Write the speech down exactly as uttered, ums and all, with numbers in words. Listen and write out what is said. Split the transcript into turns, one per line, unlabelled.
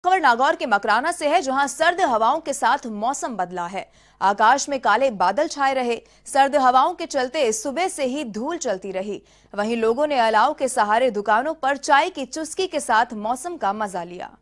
खबर नागौर के मकराना से है, जहां सर्द हवाओं के साथ मौसम बदला है। आकाश में काले बादल छाए रहे। सर्द हवाओं के चलते सुबह से ही धूल चलती रही। वहीं लोगों ने अलाव के सहारे दुकानों पर चाय की चुस्की के साथ मौसम का मजा लिया।